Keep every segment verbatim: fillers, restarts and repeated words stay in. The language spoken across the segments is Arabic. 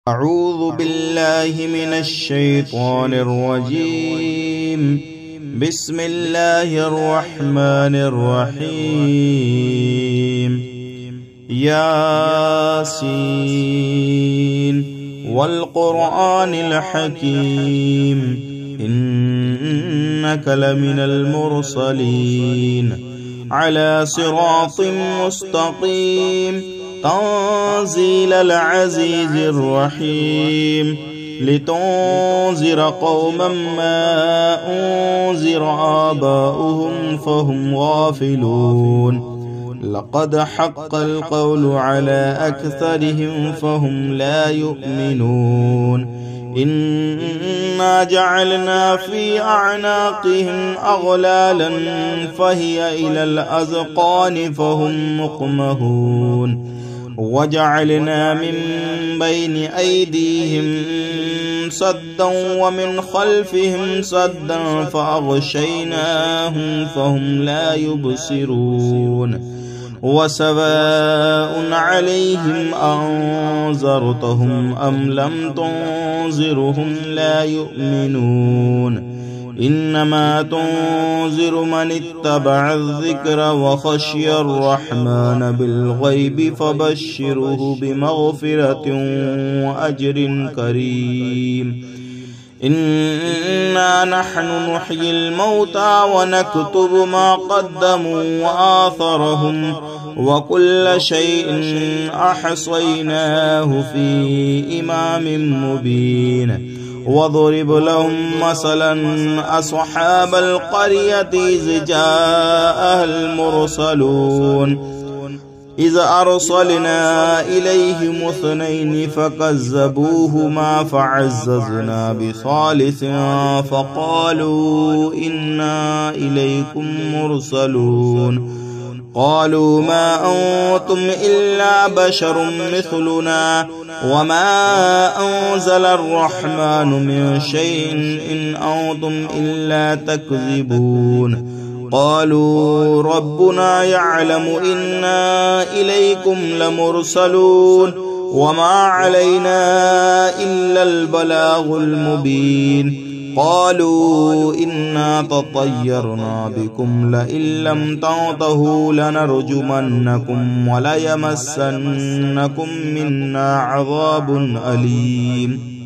أعوذ بالله من الشيطان الرجيم. بسم الله الرحمن الرحيم. ياسين والقرآن الحكيم إنك لمن المرسلين على صراط مستقيم تنزيل العزيز الرحيم لتنذر قوما ما أنذر آباؤهم فهم غافلون لقد حق القول على أكثرهم فهم لا يؤمنون إنا جعلنا في أعناقهم أغلالا فهي إلى الأذقان فهم مقمحون وجعلنا من بين أيديهم سدا ومن خلفهم سدا فأغشيناهم فهم لا يبصرون وسواء عليهم أنذرتهم أم لم تنذرهم لا يؤمنون إنما تنذر من اتبع الذكر وخشي الرحمن بالغيب فبشره بمغفرة وأجر كريم. إنا نحن نحيي الموتى ونكتب ما قدموا وآثرهم وكل شيء أحصيناه في إمام مبين. واضرب لهم مثلا أصحاب القرية إذ جاءها المرسلون إذ أرسلنا إليهم اثنين فكذبوهما فعززنا بثالث فقالوا إنا إليكم مرسلون قالوا ما أنتم إلا بشر مثلنا وما أنزل الرحمن من شيء إن أنتم إلا تكذبون قالوا ربنا يعلم إنا إليكم لمرسلون وما علينا إلا البلاغ المبين. قالوا إنا تطيرنا بكم لئن لم تنتهوا لنرجمنكم وليمسنكم منا عذاب أليم.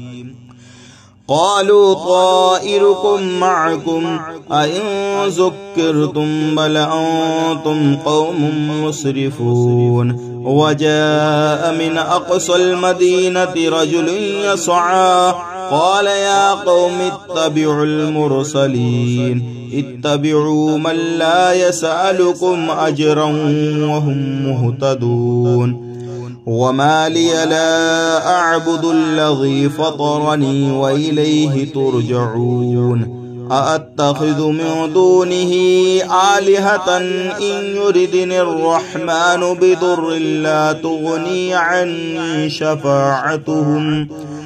قالوا طائركم معكم أئن ذكرتم بل أنتم قوم مسرفون. وجاء من أقصى المدينة رجل يسعى قال يا قوم اتبعوا المرسلين اتبعوا من لا يسألكم أجرا وهم مهتدون. وما لي لا أعبد الذي فطرني وإليه ترجعون. أأتخذ من دونه آلهة إن يردني الرحمن بضر لا تغني عني شفاعتهم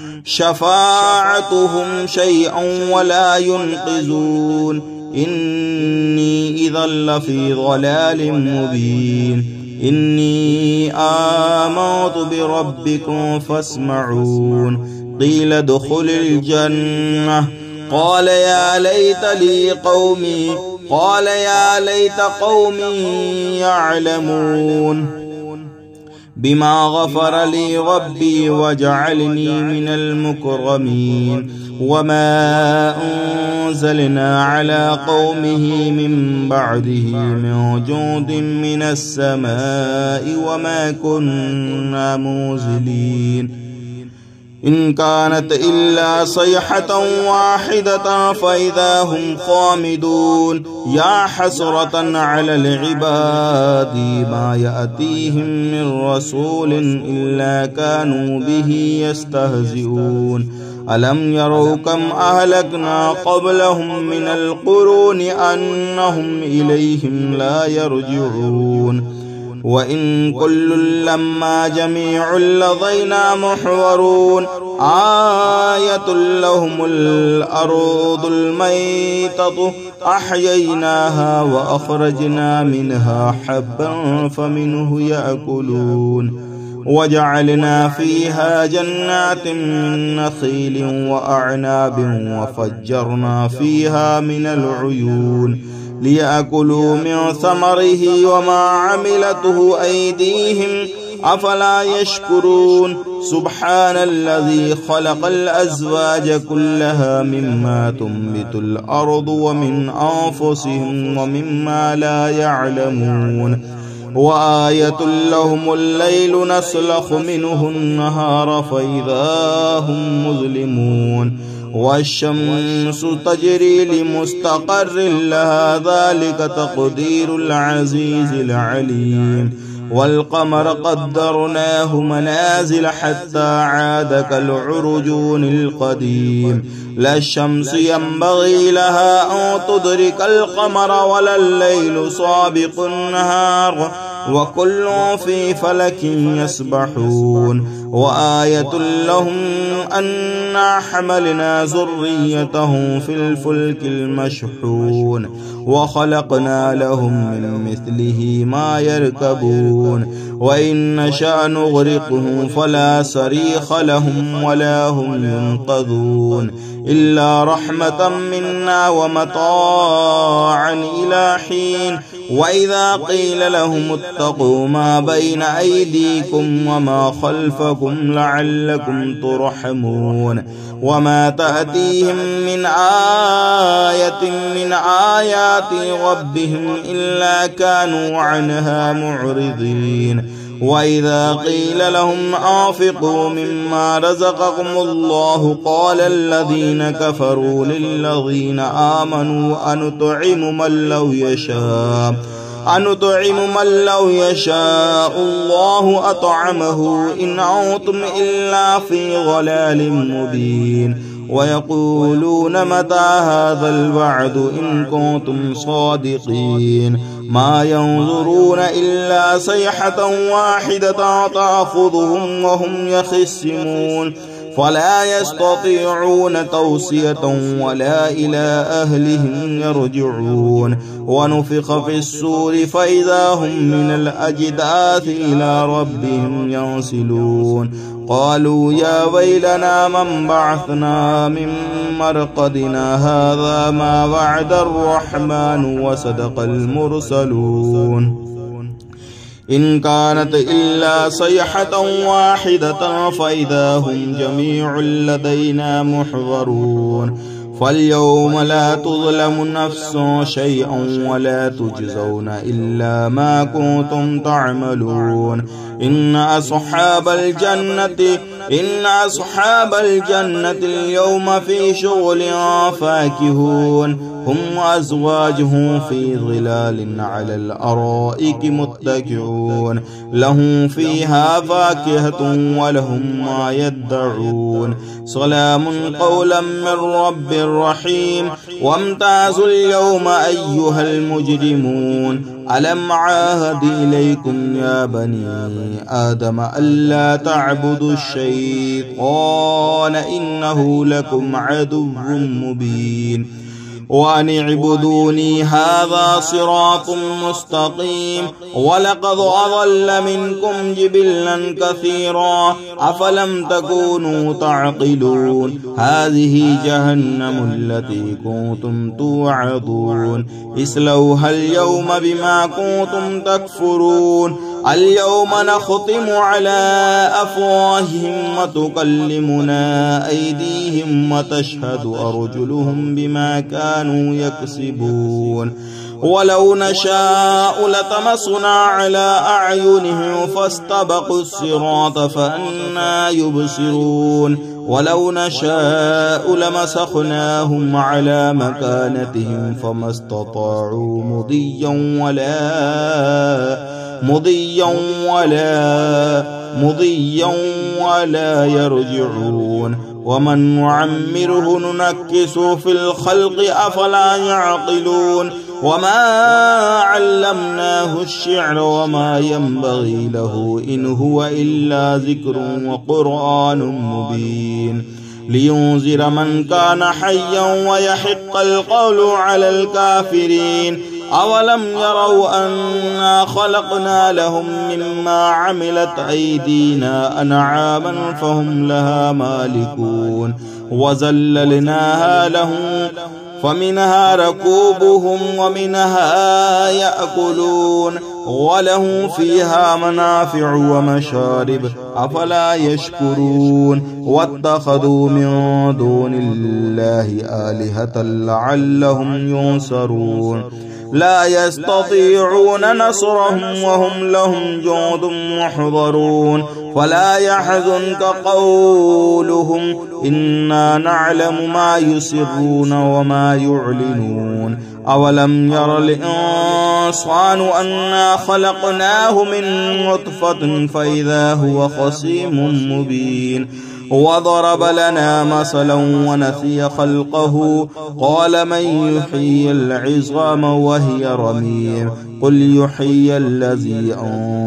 شفاعتهم شيئا ولا ينقذون إني إذا لفي ضلال مبين. إني آمنت بربكم فاسمعون. قيل ادخل الجنة قال يا ليت لي قومي قال يا ليت قومي يعلمون بما غفر لي ربي وجعلني من المكرمين. وما أنزلنا على قومه من بعده من جند من السماء وما كنا منزلين إن كانت إلا صيحة واحدة فإذا هم خامدون. يا حسرة على العباد ما يأتيهم من رسول إلا كانوا به يستهزئون. ألم يروا كم أهلكنا قبلهم من القرون أنهم إليهم لا يرجعون. وإن كل لما جميع لدينا محضرون. آية لهم الأرض الميتة أحييناها وأخرجنا منها حبا فمنه يأكلون وجعلنا فيها جنات من نخيل وأعناب وفجرنا فيها من العيون ليأكلوا من ثمره وما عملته أيديهم أفلا يشكرون سبحان الذي خلق الأزواج كلها مما تنبت الأرض ومن أنفسهم ومما لا يعلمون وآية لهم الليل نسلخ منه النهار فإذا هم مظلمون والشمس تجري لمستقر لها ذلك تقدير العزيز العليم والقمر قدرناه منازل حتى عاد كالعرجون القديم لا الشمس ينبغي لها أن تدرك القمر ولا الليل سابق النهار وكل في فلك يسبحون وآية لهم أنا حملنا ذريتهم في الفلك المشحون وخلقنا لهم من مثله ما يركبون وإن نشأ نغرقهم فلا صريخ لهم ولا هم ينقذون إلا رحمة منا ومتاعا إلى حين وإذا قيل لهم اتقوا ما بين أيديكم وما خلفكم لعلكم ترحمون وما تأتيهم من آية من آيات ربهم إلا كانوا عنها معرضين وإذا قيل لهم أنفقوا مما رزقكم الله قال الذين كفروا للذين آمنوا أنطعم من لو يشاء أنطعم من لو يشاء الله أطعمه إن أنتم إلا في ضلال مبين ويقولون متى هذا الوعد إن كنتم صادقين ما ينظرون إلا صيحة واحدة تأخذهم وهم يخصمون فلا يستطيعون توصية ولا إلى أهلهم يرجعون ونفخ في الصور فإذا هم من الأجداث إلى ربهم ينسلون قالوا يا ويلنا من بعثنا من مرقدنا هذا ما وعد الرحمن وصدق المرسلون إن كانت إلا صيحة واحدة فإذا هم جميع لدينا محضرون فاليوم لا تظلم نفس شيئا ولا تجزون إلا ما كنتم تعملون إن أصحاب الجنة إن أصحاب الجنة اليوم في شغل فاكهون هم وأزواجهم في ظلال على الأرائك متكئون لهم فيها فاكهة ولهم ما يدعون سلام قولا من رب رحيم وامتازوا اليوم أيها المجرمون ألم عاهد إليكم يا بني آدم ألا تعبدوا الشيطان إنه لكم عدو مبين وأن اعبدوني هذا صراط مستقيم ولقد أضل منكم جبلا كثيرا أفلم تكونوا تعقلون هذه جهنم التي كنتم توعدون اصلوها اليوم بما كنتم تكفرون اليوم نختم على أفواههم وتكلمنا أيديهم وتشهد أرجلهم بما كانوا يكسبون ولو نشاء لطمسنا على أعينهم فاستبقوا الصراط فأنى يبصرون ولو نشاء لمسخناهم على مكانتهم فما استطاعوا مضيا ولا مضيا ولا مضيا ولا يرجعون ومن نعمره ننكسه في الخلق أفلا يعقلون وما علمناه الشعر وما ينبغي له إن هو إلا ذكر وقرآن مبين لينذر من كان حيا ويحق القول على الكافرين أولم يروا أنا خلقنا لهم مما عملت أيدينا أنعاما فهم لها مالكون وذللناها لهم فمنها ركوبهم ومنها يأكلون وله فيها منافع ومشارب أفلا يشكرون واتخذوا من دون الله آلهة لعلهم ينصرون لا يستطيعون نصرهم وهم لهم جند محضرون فلا يحزنك قولهم إنا نعلم ما يسرون وما يعلنون أولم ير الإنسان أنا خلقناه من نطفة فإذا هو خصيم مبين وضرب لنا مثلا ونسي خلقه قال من يحيي العظام وهي رميم قل يحيي الذي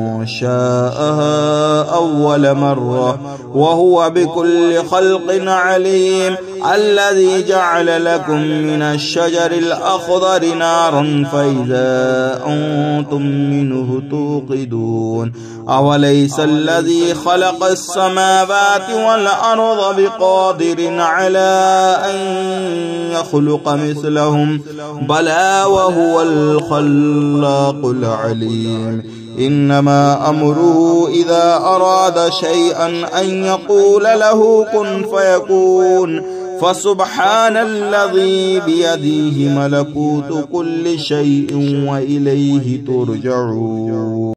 أنشأها أول مرة وهو بكل خلق عليم الذي جعل لكم من الشجر الأخضر نارا فإذا أنتم منه توقدون أوليس الذي خلق السماوات والأرض بقادر على أن يخلق مثلهم بلى وهو الخلاق العليم إنما أمره إذا أراد شيئا أن يقول له كن فيكون فسبحان الذي بيده ملكوت كل شيء وإليه ترجعون.